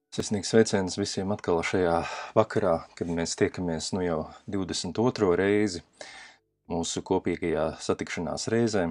Sirsnīgs sveiciens visiem atkal šajā vakarā, kad mēs tiekamies jau 22. reizi mūsu kopīgajā satikšanās reizē.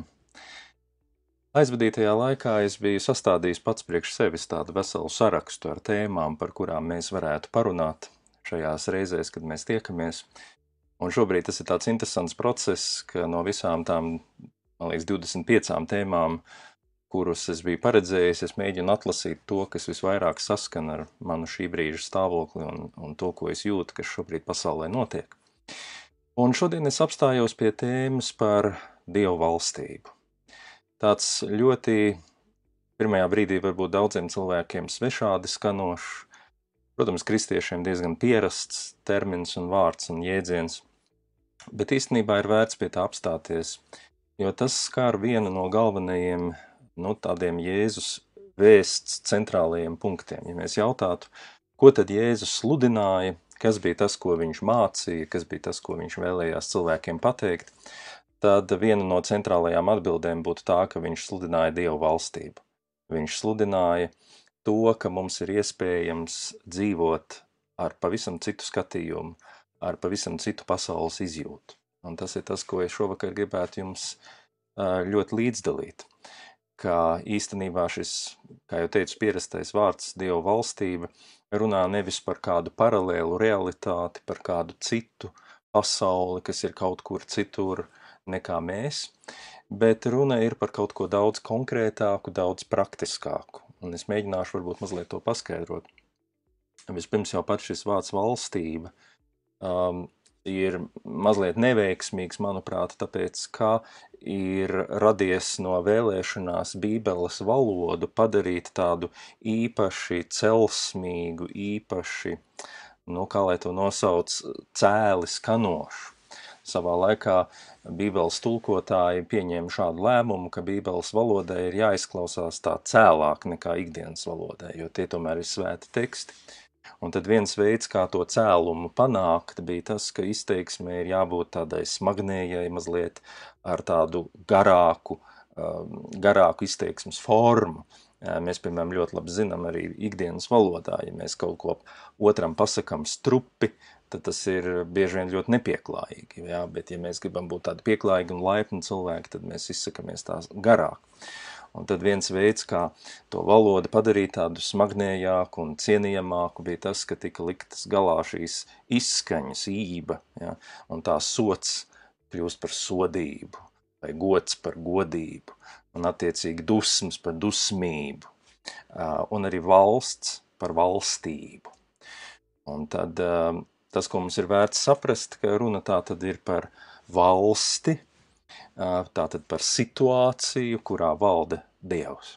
Aizvadītajā laikā es biju sastādījis pats priekš sevis tādu veselu sarakstu ar tēmām, par kurām mēs varētu parunāt šajās reizēs, kad mēs tiekamies. Un šobrīd tas ir tāds interesants process, ka no visām tām, man liekas, 25 tēmām, kurus es biju paredzējis, es mēģinu atlasīt to, kas visvairāk saskan ar manu šī brīža stāvokli un to, ko es jūtu, kas šobrīd pasaulē notiek. Un šodien es apstājos pie tēmas par Dievu valstību. Tāds ļoti pirmajā brīdī varbūt daudziem cilvēkiem svešādi skanošs, protams, kristiešiem diezgan pierasts termins un vārds un jēdziens, bet īstenībā ir vērts pie tā apstāties, jo tas skar vienu no galvenajiem tādiem Jēzus vēsts centrālajiem punktiem. Ja mēs jautātu, ko tad Jēzus sludināja, kas bija tas, ko viņš mācīja, kas bija tas, ko viņš vēlējās cilvēkiem pateikt, tad viena no centrālajām atbildēm būtu tā, ka viņš sludināja Dievu valstību. Viņš sludināja to, ka mums ir iespējams dzīvot ar pavisam citu skatījumu, ar pavisam citu pasaules izjūtu. Un tas ir tas, ko es šovakar gribētu jums ļoti līdzdalīt. Ka īstenībā šis, kā jau teicu, pierastais vārds Dieva valstība runā nevis par kādu paralēlu realitāti, par kādu citu pasauli, kas ir kaut kur citur nekā mēs, bet runa ir par kaut ko daudz konkrētāku, daudz praktiskāku. Un es mēģināšu varbūt mazliet to paskaidrot. Vispirms jau pat šis vārds valstība ir mazliet neveiksmīgs, manuprāt, tāpēc, ka ir radies no vēlēšanās Bībeles valodu padarīt tādu īpaši celsmīgu, īpaši, kā lai to nosauc, cēli skanošu. Savā laikā Bībeles tulkotāji pieņēma šādu lēmumu, ka Bībeles valodai ir jāizklausās tā cēlāk nekā ikdienas valodai, jo tie tomēr ir svēti teksti. Un tad viens veids, kā to cēlumu panākt, bija tas, ka izteiksmē ir jābūt tādai smagnējai mazliet ar tādu garāku izteiksmes formu. Mēs, piemēram, ļoti labi zinām arī ikdienas valodā, ja mēs kaut ko otram pasakam strupi, tad tas ir bieži vien ļoti nepieklājīgi. Jā? Bet, ja mēs gribam būt tādi pieklājīgi un laipni cilvēki, tad mēs izsakamies tās garāk. Un tad viens veids, kā to valodu padarīt tādu smagnējāku un cienījamāku, bija tas, ka tika liktas galā šīs izskaņas, ība, ja? Un tā sots kļūst par sodību, vai gods par godību, un attiecīgi dusmas par dusmību, un arī valsts par valstību. Un tad tas, ko mums ir vērts saprast, ka runa tā tad ir par valsti, tātad par situāciju, kurā valda Dievs.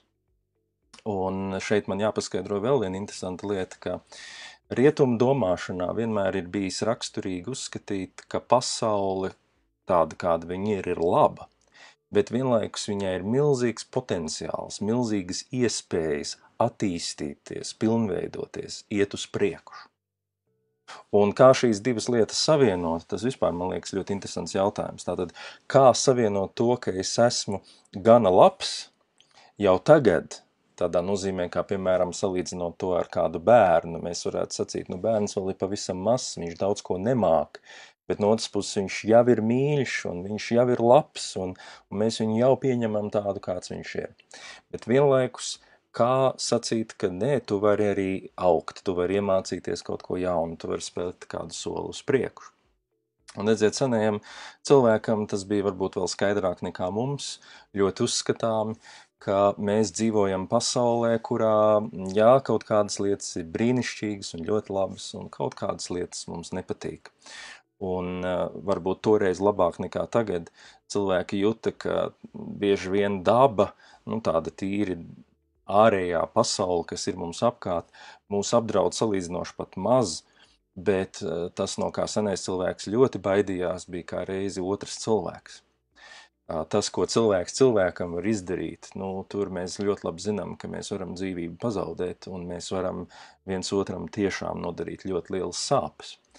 Un šeit man jāpaskaidro vēl viena interesanta lieta, ka rietumu domāšanā vienmēr ir bijis raksturīgi uzskatīt, ka pasaule tāda, kāda viņa ir laba, bet vienlaikus viņai ir milzīgs potenciāls, milzīgas iespējas attīstīties, pilnveidoties, iet uz priekšu. Un kā šīs divas lietas savienot, tas vispār, man liekas, ļoti interesants jautājums. Tātad, kā savienot to, ka es esmu gana labs jau tagad, tādā nozīmē, kā, piemēram, salīdzinot to ar kādu bērnu, mēs varētu sacīt, bērns vēl ir pavisam mazs, viņš daudz ko nemāk, bet no otras puses viņš jau ir mīļš, un viņš jau ir labs, un mēs viņu jau pieņemam tādu, kāds viņš ir. Bet vienlaikus, kā sacīt, ka nē, tu vari arī augt, tu vari iemācīties kaut ko jaunu, tu vari spēlēt kādu soli uz priekšu. Un redziet, senajam cilvēkam tas bija varbūt vēl skaidrāk nekā mums, ļoti uzskatām, ka mēs dzīvojam pasaulē, kurā, jā, kaut kādas lietas ir brīnišķīgas un ļoti labas, un kaut kādas lietas mums nepatīk. Un varbūt toreiz labāk nekā tagad cilvēki juta, ka bieži vien daba, tāda tīri ārējā pasaule, kas ir mums apkārt, mūs apdraud salīdzinoši pat maz, bet tas, no kā senais cilvēks ļoti baidījās, bija kā reizi otrs cilvēks. Tas, ko cilvēks cilvēkam var izdarīt, tur mēs ļoti labi zinām, ka mēs varam dzīvību pazaudēt, un mēs varam viens otram tiešām nodarīt ļoti lielas sāpes.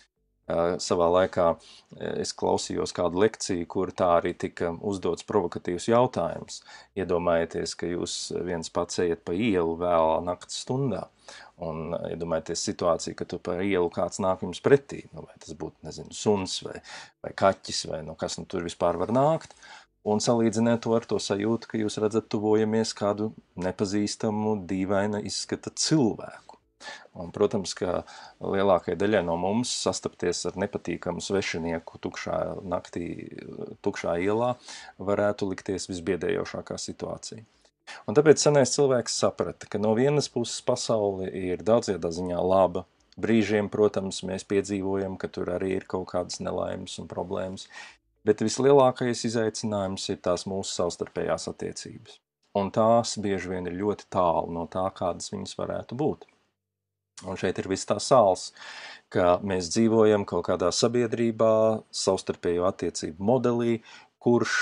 Savā laikā es klausījos kādu lekciju, kur tā arī tika uzdots provokatīvs jautājums. Iedomājieties, ka jūs viens pats ejat pa ielu vēlā nakts stundā, un iedomājieties situāciju, ka tu pa ielu kāds nāk jums pretī, nu, vai tas būtu, nezinu, suns vai kaķis, vai nu, kas nu tur vispār var nākt, un salīdziniet to ar to sajūtu, ka jūs redzat tuvojamies kādu nepazīstamu, dīvaina izskata cilvēku. Un, protams, ka lielākajai daļai no mums sastapties ar nepatīkamu svešinieku tukšā naktī, tukšā ielā varētu likties visbiedējošākā situācija. Un tāpēc senais cilvēks saprata, ka no vienas puses pasaule ir daudziedā ziņā laba. Brīžiem, protams, mēs piedzīvojam, ka tur arī ir kaut kādas nelaimes un problēmas, bet vislielākais izaicinājums ir tās mūsu savstarpējās attiecības. Un tās bieži vien ir ļoti tālu no tā, kādas viņas varētu būt. Un šeit ir viss tā sāls, ka mēs dzīvojam kaut kādā sabiedrībā, savstarpējo attiecību modelī, kurš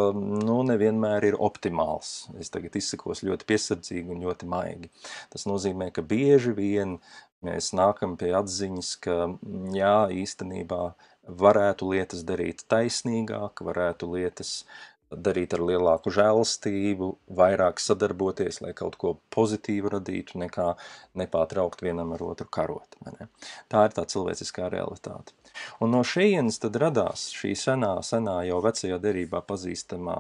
nevienmēr ir optimāls. Es tagad izsakos ļoti piesardzīgi un ļoti maigi. Tas nozīmē, ka bieži vien mēs nākam pie atziņas, ka jā, īstenībā varētu lietas darīt taisnīgāk, varētu lietas darīt ar lielāku žēlastību, vairāk sadarboties, lai kaut ko pozitīvu radītu, nekā nepārtraukt vienam ar otru karot. Tā ir tā cilvēciskā realitāte. Un no šejienes tad radās šī senā jau vecajā derībā pazīstamā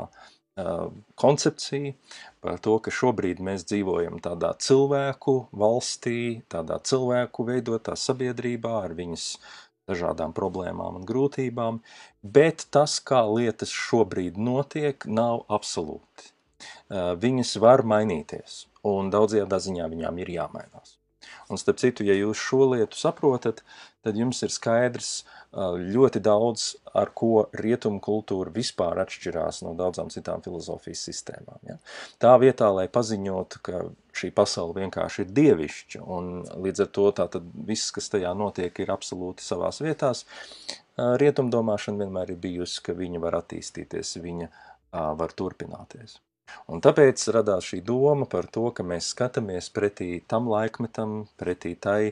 koncepcija par to, ka šobrīd mēs dzīvojam tādā cilvēku valstī, tādā cilvēku veidotā sabiedrībā ar viņas dažādām problēmām un grūtībām, bet tas, kā lietas šobrīd notiek, nav absolūti. Viņas var mainīties, un daudzajā ziņā viņām ir jāmainās. Un starp citu, ja jūs šo lietu saprotat, tad jums ir skaidrs ļoti daudz, ar ko rietumu kultūra vispār atšķirās no daudzām citām filozofijas sistēmām. Ja? Tā vietā, lai paziņotu, ka šī pasaule vienkārši ir dievišķa, un līdz ar to tātad viss, kas tajā notiek, ir absolūti savās vietās, rietumdomāšana vienmēr ir bijusi, ka viņa var attīstīties, viņa var turpināties. Un tāpēc radās šī doma par to, ka mēs skatāmies pretī tam laikmetam, pretī tai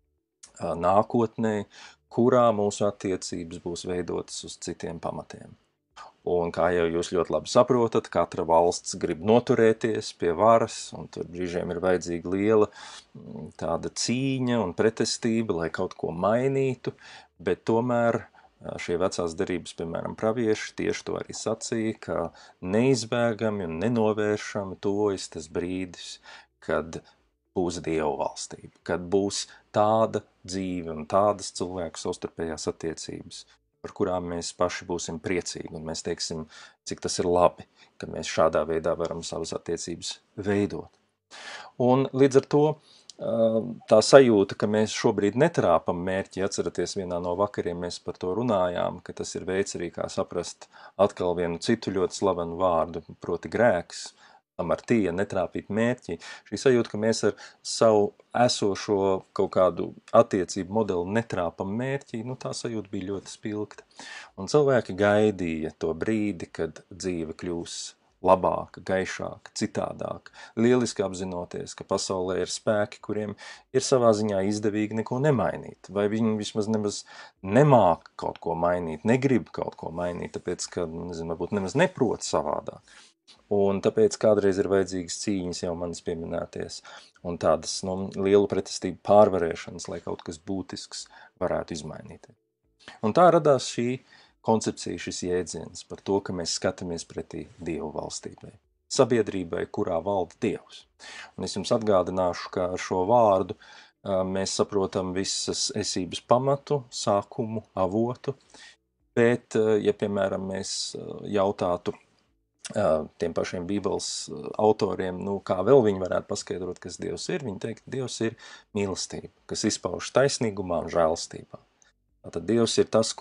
nākotnē, kurā mūsu attiecības būs veidotas uz citiem pamatiem. Un kā jau jūs ļoti labi saprotat, katra valsts grib noturēties pie varas, un tur brīžiem ir vajadzīga liela tāda cīņa un pretestība, lai kaut ko mainītu, bet tomēr šie vecās derības, piemēram, pravieši tieši to arī sacīja, ka neizbēgami un nenovēršami tuvojas tas brīdis, kad būs Dieva valstība, kad būs tāda dzīve un tādas cilvēku savstarpējās attiecības, par kurām mēs paši būsim priecīgi, un mēs teiksim, cik tas ir labi, ka mēs šādā veidā varam savas attiecības veidot. Un līdz ar to tā sajūta, ka mēs šobrīd netrāpam mērķi, atceraties vienā no vakariem mēs par to runājām, ka tas ir veids arī kā saprast atkal vienu citu ļoti slavenu vārdu, proti grēks, amartija, netrāpīt mērķi. Šī sajūta, ka mēs ar savu esošo kaut kādu attiecību modeli netrāpam mērķi, tā sajūta bija ļoti spilgta. Un cilvēki gaidīja to brīdi, kad dzīve kļūs labāka, gaišāka, citādāka, lieliski apzinoties, ka pasaulē ir spēki, kuriem ir savā ziņā izdevīgi neko nemainīt, vai viņi vismaz nemāk kaut ko mainīt, negrib kaut ko mainīt, tāpēc, ka, varbūt nemaz neprot savādāk. Un tāpēc kādreiz ir vajadzīgas cīņas jau manis pieminēties un tādas lielu pretestību pārvarēšanas, lai kaut kas būtisks varētu izmainīties. Un tā radās šī koncepcija, šis jēdziens par to, ka mēs skatāmies pretī Dievu valstībai, sabiedrībai, kurā valda Dievs. Un es jums atgādināšu, ka ar šo vārdu mēs saprotam visas esības pamatu, sākumu, avotu, bet, ja, piemēram, mēs jautātu tiem pašiem Bībeles autoriem, kā vēl viņi varētu paskaidrot, kas Dievs ir, viņi teikt, Dievs ir mīlestība, kas izpauž taisnīgumā un žēlastībā. Tātad Dievs ir tas,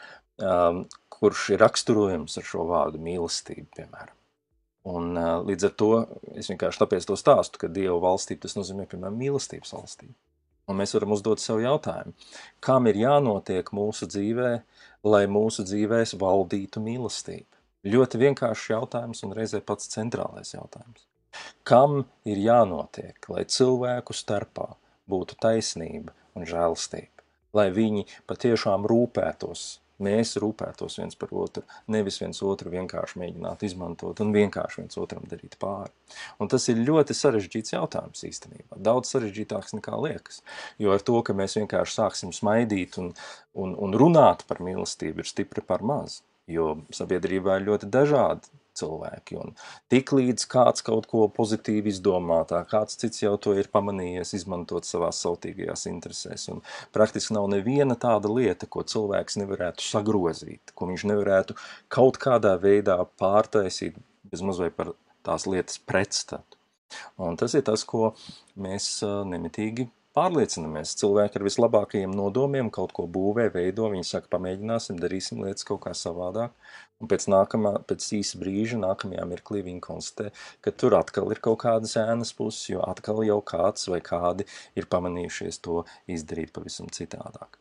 kurš ir raksturojams ar šo vārdu mīlestību, piemēram. Un līdz ar to, es vienkārši tāpēc to stāstu, ka Dieva valstība, tas nozīmē, piemēram, mīlestības valstība. Un mēs varam uzdot sev jautājumu, kam ir jānotiek mūsu dzīvē, lai mūsu dzīvēs valdītu mīlestība? Ļoti vienkāršs jautājums un reizē pats centrālais jautājums. Kam ir jānotiek, lai cilvēku starpā būtu taisnība un žēlastība? lai viņi patiešām rūpētos. Mēs rūpētos viens par otru, nevis viens otru vienkārši mēģinātu izmantot un vienkārši viens otram darīt pāri. Un tas ir ļoti sarežģīts jautājums īstenībā, daudz sarežģītāks nekā liekas, jo ar to, ka mēs vienkārši sāksim smaidīt un runāt par mīlestību ir stipri par maz, jo sabiedrībā ir ļoti dažādi cilvēki, un tik līdz kāds kaut ko pozitīvi izdomā, tā kāds cits jau to ir pamanījies izmantot savās sautīgajās interesēs, un praktiski nav neviena tāda lieta, ko cilvēks nevarētu sagrozīt, ko viņš nevarētu kaut kādā veidā pārtaisīt, bez mazvai par tās lietas pretstatu. Un tas ir tas, ko mēs nemitīgi pārliecinamies. Cilvēki ar vislabākajiem nodomiem kaut ko būvē, veido, viņi saka, pamēģināsim, darīsim lietas kaut kā savādāk. Un pēc īsa brīža, nākamajā mirklī viņi konstatē, ka tur atkal ir kaut kādas ēnas puses, jo atkal jau kāds vai kādi ir pamanījušies to izdarīt pavisam citādāk.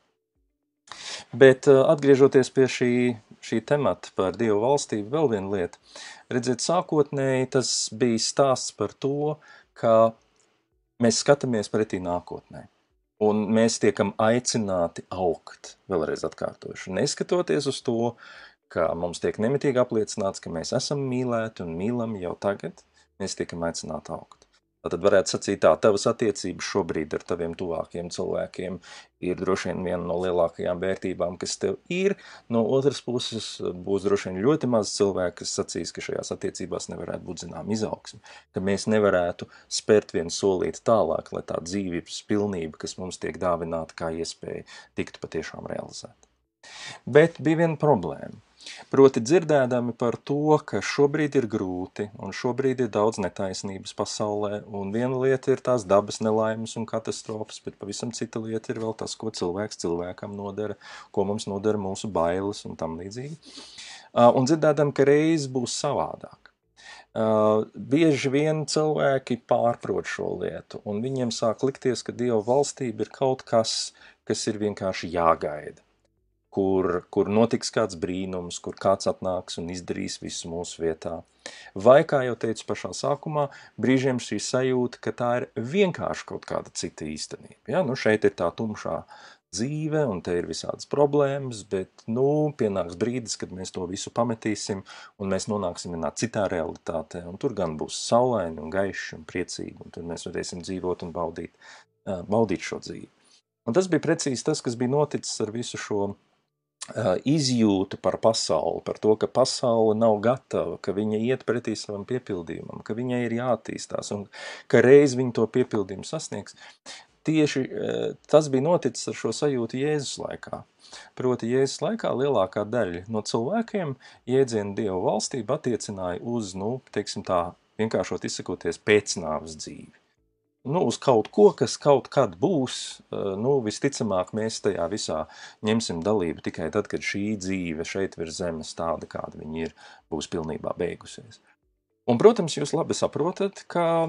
Bet atgriežoties pie šī temata par Dievu valstību, vēl viena lieta. Redziet, sākotnēji tas bija stāsts par to, ka mēs skatāmies pretī nākotnē, un mēs tiekam aicināti augt, vēlreiz atkārtošu, neskatoties uz to, ka mums tiek nemitīgi apliecināts, ka mēs esam mīlēti un mīlam jau tagad, mēs tiekam aicināti augt. Tad varētu sacīt tā, tavas attiecības šobrīd ar taviem tuvākiem cilvēkiem ir droši vien viena no lielākajām vērtībām, kas tev ir. No otras puses būs droši vien ļoti maz cilvēku, kas sacīs, ka šajās attiecībās nevarētu būt zinām izaugsme, ka mēs nevarētu spērt vienu solīti tālāk, lai tā dzīvības pilnība, kas mums tiek dāvināta kā iespēja, tiktu patiešām realizēta. Bet bija viena problēma. Proti dzirdēdami par to, ka šobrīd ir grūti un šobrīd ir daudz netaisnības pasaulē, un viena lieta ir tās dabas nelaimes un katastrofas, bet pavisam cita lieta ir vēl tas, ko cilvēks cilvēkam nodara, ko mums nodara mūsu bailes un tam līdzīgi. Un dzirdēdami, ka reiz būs savādāk. Bieži vien cilvēki pārprot šo lietu, un viņiem sāk likties, ka Dieva valstība ir kaut kas, kas ir vienkārši jāgaida. Kur notiks kāds brīnums, kur kāds atnāks un izdarīs visu mūsu vietā. Vai, kā jau teicu pašā sākumā, brīžiem šī sajūta, ka tā ir vienkārši kaut kāda cita īstenība. Ja? Šeit ir tā tumšā dzīve, un te ir visādas problēmas, bet, pienāks brīdis, kad mēs to visu pametīsim, un mēs nonāksim vienā citā realitātē, un tur gan būs saulaini un gaiši un priecīgi, un tur mēs varēsim dzīvot un baudīt šo dzīvi. Un tas bija precīzi tas, kas bija noticis ar visu šo izjūtu par pasauli, par to, ka pasaule nav gatava, ka viņa iet pretī savam piepildījumam, ka viņai ir jāattīstās un ka reiz viņa to piepildījumu sasniegs. Tieši tas bija noticis ar šo sajūtu Jēzus laikā. Proti Jēzus laikā lielākā daļa no cilvēkiem jēdzienu Dieva valstību attiecināja uz, teiksim tā, vienkāršot izsakoties pēcnāves dzīvi. Uz kaut ko, kas kaut kad būs, visticamāk mēs tajā visā ņemsim dalību tikai tad, kad šī dzīve šeit virs zemes tāda, kāda viņa ir, būs pilnībā beigusies. Un, protams, jūs labi saprotat, ka,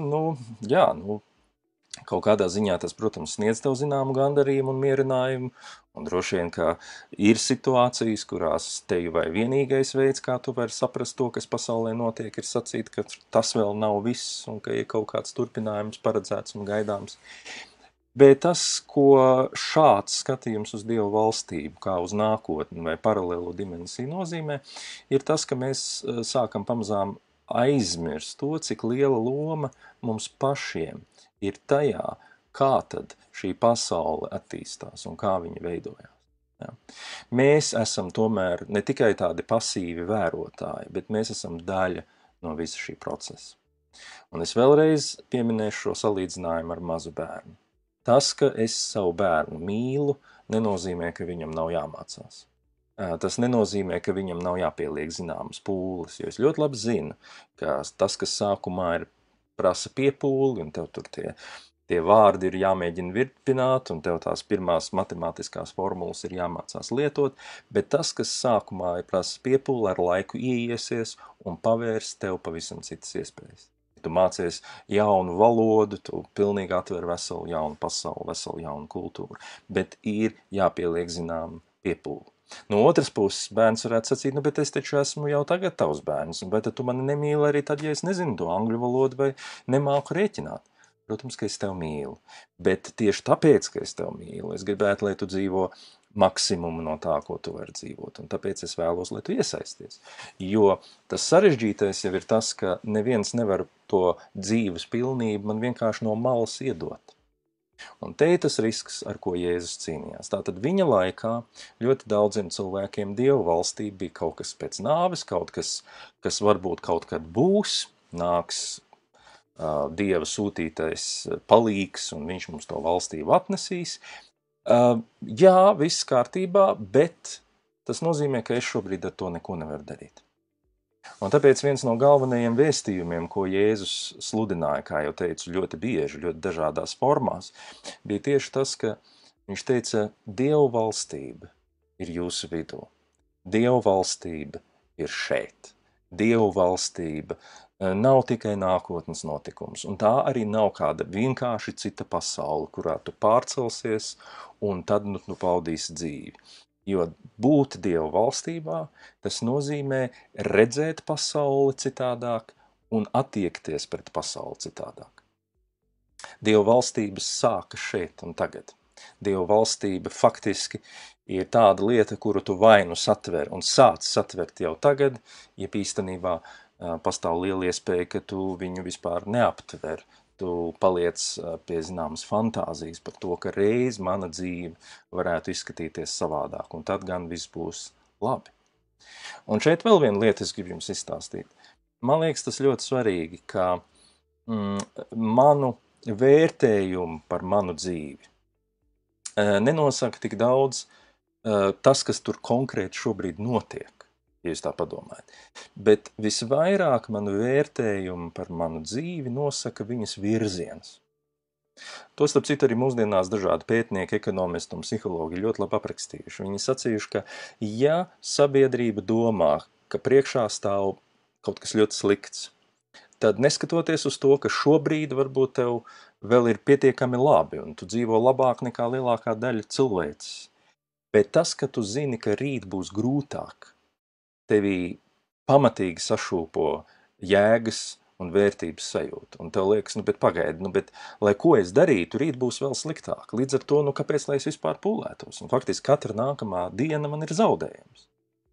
kaut kādā ziņā tas, protams, sniedz tev zināmu gandarījumu un mierinājumu, un droši vien, ka ir situācijas, kurās te vai vienīgais veids, kā tu vari saprast to, kas pasaulē notiek, ir sacīt, ka tas vēl nav viss, un ka ir kaut kāds turpinājums paredzēts un gaidāms. Bet tas, ko šāds skatījums uz Dievu valstību, kā uz nākotni vai paralēlo dimensiju nozīmē, ir tas, ka mēs sākam pamazām aizmirst to, cik liela loma mums pašiem ir tajā, kā tad šī pasaule attīstās un kā viņa veidojās. Ja. Mēs esam tomēr ne tikai tādi pasīvi vērotāji, bet mēs esam daļa no visa šī procesa. Un es vēlreiz pieminēšu šo salīdzinājumu ar mazu bērnu. Tas, ka es savu bērnu mīlu, nenozīmē, ka viņam nav jāmācās. Tas nenozīmē, ka viņam nav jāpieliek zināmas pūles, jo es ļoti labi zinu, ka tas, kas sākumā ir prasa piepūli, un tev tur tie vārdi ir jāmēģina virpināt, un tev tās pirmās matemātiskās formulas ir jāmācās lietot, bet tas, kas sākumā ir prasa piepūli, ar laiku ieiesies un pavērs tev pavisam citas iespējas. Tu mācies jaunu valodu, tu pilnīgi atver veselu jaunu pasauli, veselu jaunu kultūru, bet ir jāpieliek zinām piepūli. No otras puses, bērns varētu sacīt, bet es taču esmu jau tagad tavs bērns, vai tad tu mani nemīli arī tad, ja es nezinu to angļu valodu vai nemāku rēķināt? Protams, ka es tevi mīlu, bet tieši tāpēc, ka es tevi mīlu, es gribētu, lai tu dzīvo maksimumu no tā, ko tu vari dzīvot, un tāpēc es vēlos, lai tu iesaisties. Jo tas sarežģītais jau ir tas, ka neviens nevar to dzīves pilnību man vienkārši no malas iedot. Un te ir tas risks, ar ko Jēzus cīnījās. Tātad viņa laikā ļoti daudziem cilvēkiem Dievu valstība bija kaut kas pēc nāves, kaut kas varbūt kaut kad būs, nāks Dieva sūtītais palīgs, un viņš mums to valstību atnesīs. Jā, viss kārtībā, bet tas nozīmē, ka es šobrīd ar to neko nevaru darīt. Un tāpēc viens no galvenajiem vēstījumiem, ko Jēzus sludināja, kā jau teicu, ļoti bieži, ļoti dažādās formās, bija tieši tas, ka viņš teica, Dievu valstība ir jūsu vidū. Dievu valstība ir šeit. Dievu valstība nav tikai nākotnes notikums, un tā arī nav kāda vienkārši cita pasaule, kurā tu pārcelsies un tad tu pavadīsi dzīvi. Jo būt Dieva valstībā, tas nozīmē redzēt pasauli citādāk un attiekties pret pasauli citādāk. Dieva valstības sāka šeit un tagad. Dieva valstība faktiski ir tāda lieta, kuru tu vai nu satver un sāc satvert jau tagad, ja īstenībā pastāv liela iespēja, ka tu viņu vispār neaptver. Tu paliec pie zināmas fantāzijas par to, ka reiz mana dzīve varētu izskatīties savādāk, un tad gan viss būs labi. Un šeit vēl viena lieta es gribu jums izstāstīt. Man liekas tas ļoti svarīgi, ka manu vērtējumu par manu dzīvi nenosaka tik daudz tas, kas tur konkrēti šobrīd notiek. Ja jūs tā padomājat. Bet visvairāk manu vērtējumu par manu dzīvi nosaka viņas virziens. To starp citu arī mūsdienās dažādi pētnieki, ekonomisti un psihologi ļoti labi aprakstījuši. Viņi sacījuši, ka ja sabiedrība domā, ka priekšā stāv kaut kas ļoti slikts, tad neskatoties uz to, ka šobrīd varbūt tev vēl ir pietiekami labi un tu dzīvo labāk nekā lielākā daļa cilvēces, bet tas, ka tu zini, ka rīt būs grūtāk, tevī pamatīgi sašūpo jēgas un vērtības sajūta. Un tev liekas, bet pagaidi, bet lai ko es darītu, rīt būs vēl sliktāk. Līdz ar to, kāpēc lai es vispār pūlētos? Un faktiski katra nākamā diena man ir zaudējums.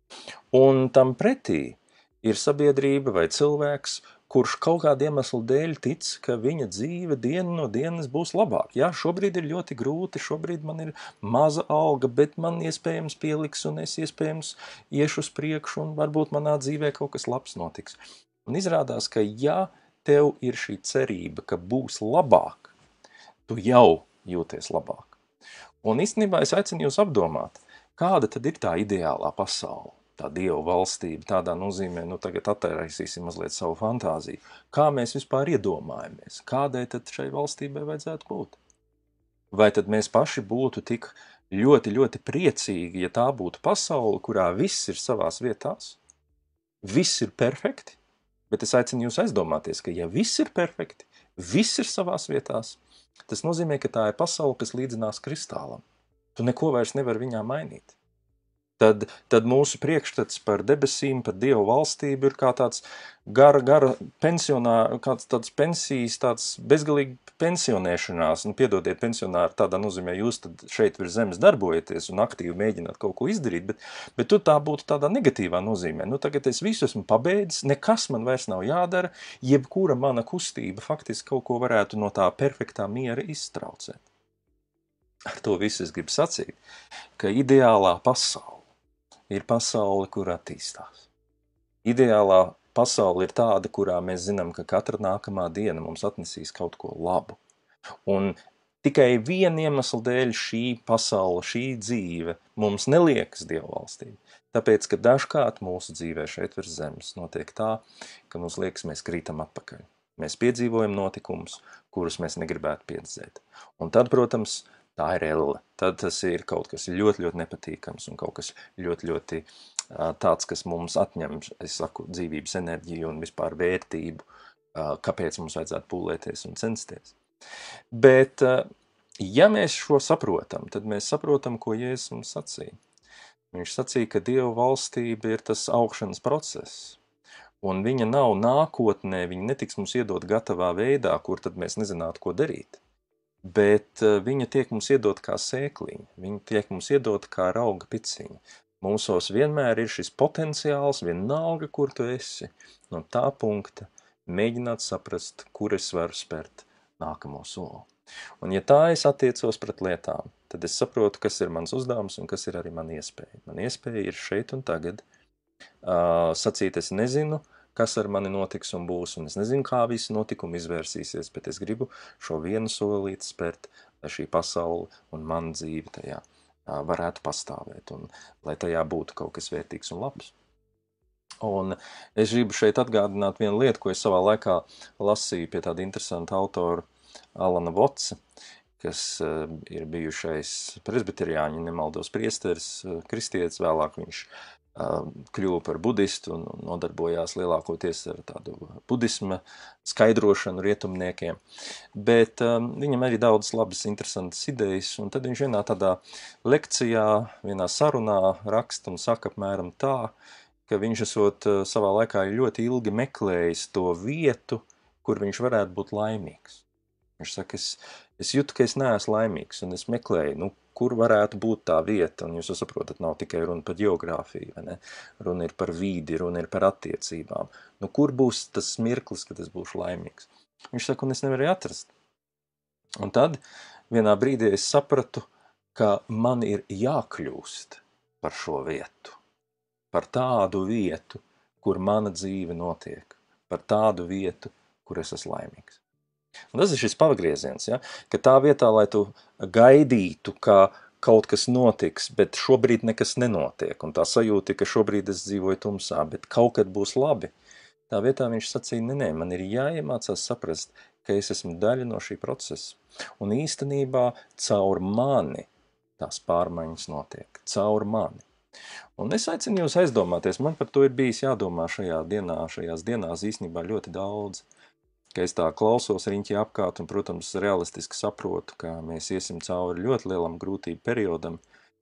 Un tam pretī ir sabiedrība vai cilvēks, kurš kaut kādu iemeslu dēļ tic, ka viņa dzīve dienu no dienas būs labāk. Jā, šobrīd ir ļoti grūti, šobrīd man ir maza alga, bet man iespējams pieliks un es iespējams iešu uz priekšu un varbūt manā dzīvē kaut kas labs notiks. Un izrādās, ka ja tev ir šī cerība, ka būs labāk, tu jau jūties labāk. Un īstenībā es aicinu jūs apdomāt, kāda tad ir tā ideālā pasaule. Tā Dieva valstība, tādā nozīmē, tagad attērēsīsim mazliet savu fantāziju. Kā mēs vispār iedomājamies? Kādai tad šai valstībai vajadzētu būt? Vai tad mēs paši būtu tik ļoti, ļoti priecīgi, ja tā būtu pasaule, kurā viss ir savās vietās? Viss ir perfekti? Bet es aicinu jūs aizdomāties, ka ja viss ir perfekti, viss ir savās vietās, tas nozīmē, ka tā ir pasaule, kas līdzinās kristālam. Tu neko vairs nevar viņā mainīt. Tad mūsu priekšstats par debesīm, par Dievu valstību ir kā tāds gara pensionāra, kāds tāds pensijas, tāds bezgalīgi pensionēšanās. Piedodiet, pensionāri tādā nozīmē, jūs tad šeit virs zemes darbojaties un aktīvi mēģināt kaut ko izdarīt, bet tu tā būtu tādā negatīvā nozīmē. Tagad es visu esmu pabeidzis, nekas man vairs nav jādara, jebkura mana kustība faktiski kaut ko varētu no tā perfektā miera iztraucēt. Ar to visu es gribu sacīt, ka ideālā pasaule ir pasaule, kur attīstās. Ideālā pasaule ir tāda, kurā mēs zinām, ka katra nākamā diena mums atnesīs kaut ko labu. Un tikai viena iemesla dēļ šī pasaule, šī dzīve mums neliekas Dieva valstība. Tāpēc, ka dažkārt mūsu dzīvē šeit virs zemes notiek tā, ka mums liekas, mēs krītam atpakaļ. Mēs piedzīvojam notikumus, kurus mēs negribētu piedzēt. Un tad, protams, tā ir elle. Tad tas ir kaut kas ļoti, ļoti nepatīkams un kaut kas ļoti, ļoti tāds, kas mums atņem, es saku, dzīvības enerģiju un vispār vērtību, kāpēc mums vajadzētu pūlēties un censties. Bet, ja mēs šo saprotam, tad mēs saprotam, ko Jēzus mums sacīja. Viņš sacīja, ka Dieva valstība ir tas augšanas process. un viņa nav nākotnē, viņa netiks mums iedot gatavā veidā, kur tad mēs nezinātu, ko darīt. Bet viņa tiek mums iedot kā sēkliņa, viņa tiek mums iedot kā rauga piciņa. Mūsos vienmēr ir šis potenciāls, vienalga, kur tu esi, no tā punkta mēģināt saprast, kur es varu spērt nākamo soli. Un ja tā es attiecos pret lietām, tad es saprotu, kas ir mans uzdevums un kas ir arī man iespēja. Man iespēja ir šeit un tagad sacīt, es nezinu, kas ar mani notiks un būs, un es nezinu, kā visi notikumi izvērsīsies, bet es gribu šo vienu solīti spērt, lai šī pasaule un man dzīve tajā varētu pastāvēt, un lai tajā būtu kaut kas vērtīgs un labs. Un es gribu šeit atgādināt vienu lietu, ko es savā laikā lasīju pie tāda interesanta autora Alana Votsa, kas ir bijušais presbiteriāņu, nemaldos priesteris, kristietis, vēlāk viņš kļuva par budistu un nodarbojās lielākoties ar tādu budisma skaidrošanu rietumniekiem. Bet viņam arī daudz labas, interesantas idejas, un tad viņš vienā tādā lekcijā, vienā sarunā raksta un saka apmēram tā, ka viņš esot savā laikā ļoti ilgi meklējis to vietu, kur viņš varētu būt laimīgs. Viņš saka, es jūtu, ka es neesmu laimīgs, un es meklēju, kur varētu būt tā vieta, un jūs saprotat, nav tikai runa par geogrāfiju, vai ne? Runa ir par vīdi, runa ir par attiecībām. Kur būs tas mirklis, kad es būšu laimīgs? Viņš saka, un es nevarēju atrast. Un tad vienā brīdī es sapratu, ka man ir jākļūst par šo vietu, par tādu vietu, kur mana dzīve notiek, par tādu vietu, kur es esmu laimīgs. Un tas ir šis pagrieziens, ja? Ka tā vietā, lai tu gaidītu, ka kaut kas notiks, bet šobrīd nekas nenotiek, un tā sajūta, ka šobrīd es dzīvoju tumsā, bet kaut kad būs labi, tā vietā viņš sacīja, nē, man ir jāiemācās saprast, ka es esmu daļa no šī procesa. Un īstenībā caur mani tās pārmaiņas notiek, caur mani. Un es aicinu jūs aizdomāties, man par to ir bijis jādomā šajās dienās īstenībā ļoti daudz, ka es tā klausos riņķi apkārt un, protams, realistiski saprotu, ka mēs iesim cauri ļoti lielam grūtību periodam.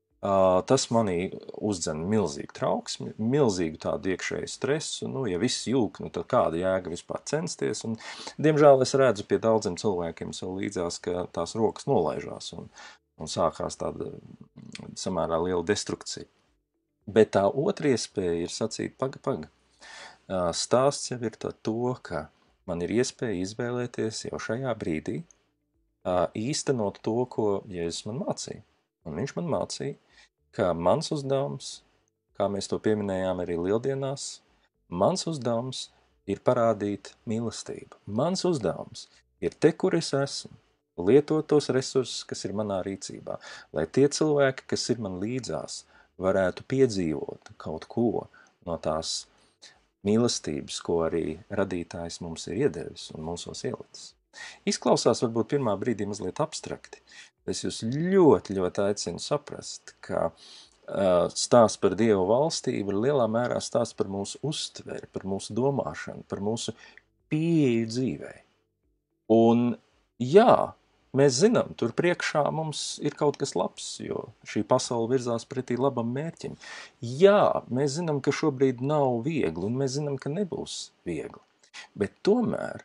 Tas manī uzdzen milzīgu trauksmi, milzīgu tādu iekšēju stresu, ja viss jūk, tad kāda jēga vispār censties, un, diemžēl, es redzu pie daudziem cilvēkiem sev līdzās, ka tās rokas nolaižās un sākās tāda samērā liela destrukcija. Bet tā otra iespēja ir sacīt, paga. Stāsts jau ir to, ka man ir iespēja izvēlēties jau šajā brīdī īstenot to, ko Jēzus man mācīja. Un viņš man mācīja, ka mans uzdevums, kā mēs to pieminējām arī lieldienās, mans uzdevums ir parādīt mīlestību. Mans uzdevums ir te, kur es esmu, lietot tos resursus, kas ir manā rīcībā, lai tie cilvēki, kas ir man līdzās, varētu piedzīvot kaut ko no tās mīlestības, ko arī radītājs mums ir iedevis un mūsos ielicis. Izklausās varbūt pirmā brīdī mazliet abstrakti. Es jūs ļoti, ļoti aicinu saprast, ka stāsts par Dievu valstību ir lielā mērā stāsts par mūsu uztveri, par mūsu domāšanu, par mūsu pieeju dzīvei. Un jā, mēs zinām, tur priekšā mums ir kaut kas labs, jo šī pasaule virzās pretī labam mērķim. Jā, mēs zinām, ka šobrīd nav viegli, un mēs zinām, ka nebūs viegli. Bet tomēr,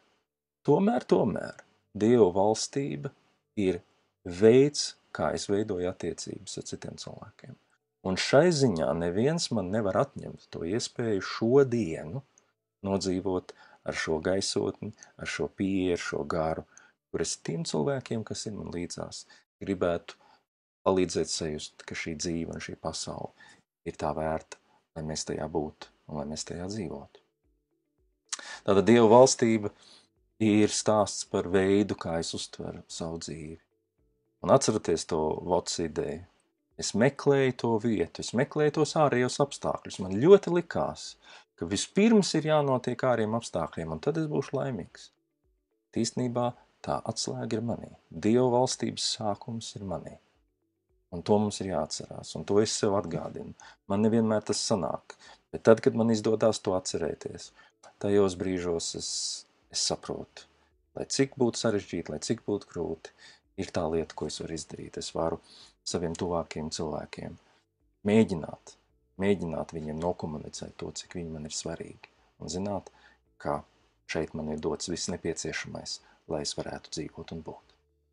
Dieva valstība ir veids, kā es veidoju attiecības ar citiem cilvēkiem. Un šai ziņā neviens man nevar atņemt to iespēju šodienu nodzīvot ar šo gaisotni, ar šo pieeju, ar šo garu, kur es tiem cilvēkiem, kas ir man līdzās, gribētu palīdzēt sajust, ka šī dzīve un šī pasaule ir tā vērta, lai mēs tajā būtu un lai mēs tajā dzīvotu. Tātad Dieva valstība ir stāsts par veidu, kā es uztveru savu dzīvi. Un atceraties to Vots ideju. Es meklēju to vietu, es meklēju tos ārējos apstākļus. Man ļoti likās, ka vispirms ir jānotiek ārējiem apstākļiem, un tad es būšu laimīgs. Īstenībā tā atslēga ir manī. Dieva valstības sākums ir manī. Un to mums ir jāatcerās, un to es sev atgādinu. Man nevienmēr tas sanāk, bet tad, kad man izdodās to atcerēties, tajos brīžos es saprotu, lai cik būtu sarežģīti, lai cik būtu grūti, ir tā lieta, ko es varu izdarīt. Es varu saviem tuvākiem cilvēkiem mēģināt viņiem nokomunicēt to, cik viņi man ir svarīgi. un zināt, ka šeit man ir dots viss nepieciešamais, lai es varētu dzīvot un būt.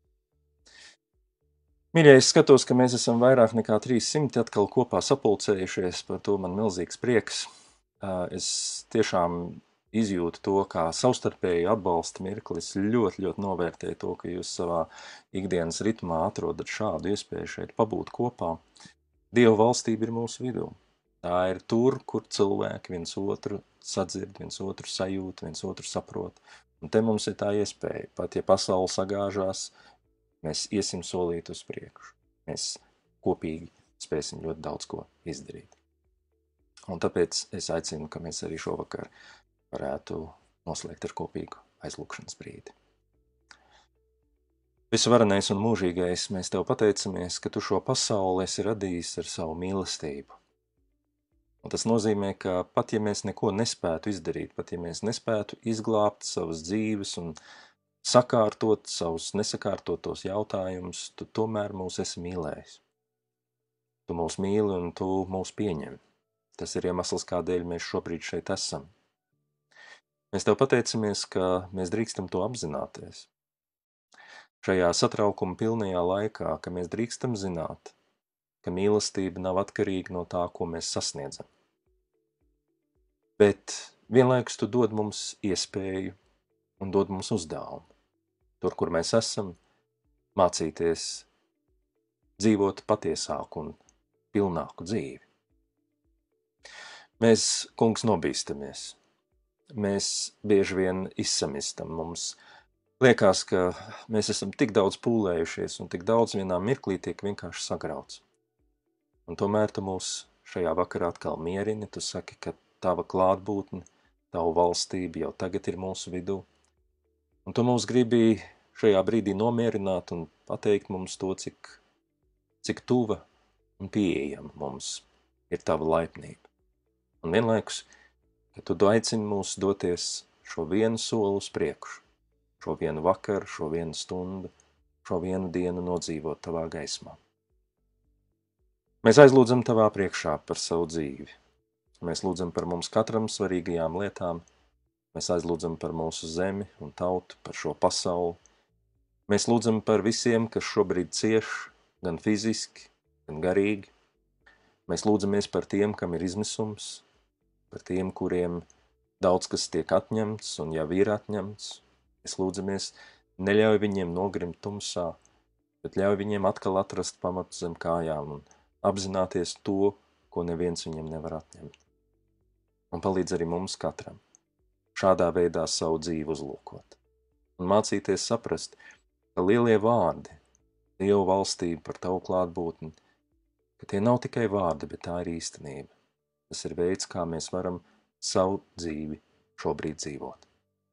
Mīļie, es skatos, ka mēs esam vairāk nekā 300 atkal kopā sapulcējušies, par to man milzīgs prieks. Es tiešām izjūtu to, kā savstarpēji atbalsta mirkli. Es ļoti novērtēju to, ka jūs savā ikdienas ritmā atrodat šādu iespēju šeit pabūt kopā. Dieva valstība ir mūsu vidū. Tā ir tur, kur cilvēki viens otru sadzird, viens otru sajūt, viens otru saprot. Un te mums ir tā iespēja, pat ja pasaule sagāžās, mēs iesim solīt uz priekšu. Mēs kopīgi spēsim ļoti daudz ko izdarīt. Un tāpēc es aicinu, ka mēs arī šovakar varētu noslēgt ar kopīgu aizlūgšanas brīdi. Visvarenais un mūžīgais, mēs tev pateicamies, ka tu šo pasauli esi radījis ar savu mīlestību. Un tas nozīmē, ka pat ja mēs neko nespētu izdarīt, pat ja mēs nespētu izglābt savas dzīves un sakārtot savus nesakārtotos jautājumus, tu tomēr mūs esi mīlējis. Tu mūs mīli un tu mūs pieņem. Tas ir iemesls, kādēļ mēs šobrīd šeit esam. Mēs tev pateicamies, ka mēs drīkstam to apzināties. Šajā satraukuma pilnajā laikā, ka mēs drīkstam zināt, ka mīlestība nav atkarīga no tā, ko mēs sasniedzam. Bet vienlaikus tu dod mums iespēju un dod mums uzdevumu. Tur, kur mēs esam, mācīties dzīvot patiesāku un pilnāku dzīvi. Mēs, kungs, nobīstamies. Mēs bieži vien izsamistam. Mums liekas, ka mēs esam tik daudz pūlējušies un tik daudz vienā mirklī tiek vienkārši sagrauts. Un tomēr tu mūs šajā vakarā atkal mierini, tu saki, ka tava klātbūtne, tavu valstība jau tagad ir mūsu vidū. Un tu mūs gribi šajā brīdī nomierināt un pateikt mums to, cik tuva un pieejama mums ir tava laipnība. Un vienlaikus, ka tu aicini mūs doties šo vienu soli uz priekšu, šo vienu vakaru, šo vienu stundu, šo vienu dienu nodzīvot tavā gaismā. Mēs aizlūdzam tavā priekšā par savu dzīvi. Mēs lūdzam par mums katram svarīgajām lietām. Mēs aizlūdzam par mūsu zemi un tautu, par šo pasauli. Mēs lūdzam par visiem, kas šobrīd cieš, gan fiziski, gan garīgi. Mēs lūdzamies par tiem, kam ir izmisums, par tiem, kuriem daudz kas tiek atņemts un jau ir atņemts. Mēs lūdzamies, neļauj viņiem nogrimt tumsā, bet ļauj viņiem atkal atrast pamatu zem kājām un apzināties to, ko neviens viņiem nevar atņemt. Un palīdz arī mums katram šādā veidā savu dzīvi uzlūkot. Un mācīties saprast, ka lielie vārdi, Dieva valstība par tavu klātbūtni, ka tie nav tikai vārdi, bet tā ir īstenība. Tas ir veids, kā mēs varam savu dzīvi šobrīd dzīvot.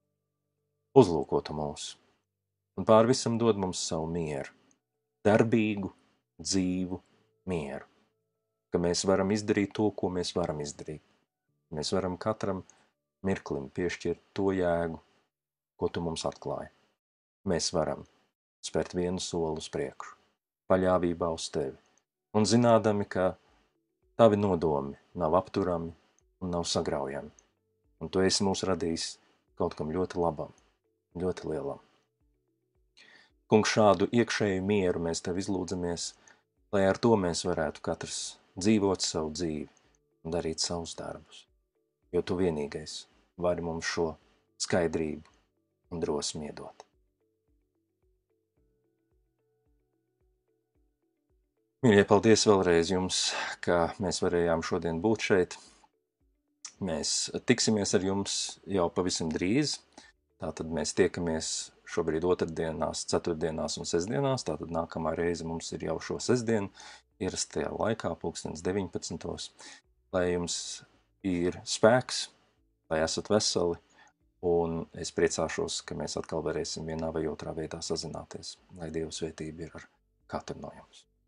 Uzlūkotu mūs un pār visam dod mums savu mieru, darbīgu, dzīvu mieru, ka mēs varam izdarīt to, ko mēs varam izdarīt. Mēs varam katram mirklim piešķirt to jēgu, ko tu mums atklāji. Mēs varam spērt vienu soli uz priekšu, paļāvībā uz tevi, un zinādami, ka tavi nodomi nav apturami un nav sagraujami, un tu esi mūs radījis kaut kam ļoti labam, ļoti lielam. Kungs, šādu iekšēju mieru mēs tev izlūdzamies, lai ar to mēs varētu katrs dzīvot savu dzīvi un darīt savus darbus, jo tu vienīgais vari mums šo skaidrību un drosmi iedot. Mīļie, paldies vēlreiz jums, ka mēs varējām šodien būt šeit. Mēs tiksimies ar jums jau pavisam drīz. Tātad mēs tiekamies šobrīd otrdienās, ceturtdienās un sestdienās. Tātad nākamā reize mums ir jau šo sestdienu, ierastajā laikā, 19. Lai jums ir spēks, lai esat veseli, un es priecāšos, ka mēs atkal varēsim vienā vai otrā veidā sazināties. Lai Dieva svētība ir ar katru no jums.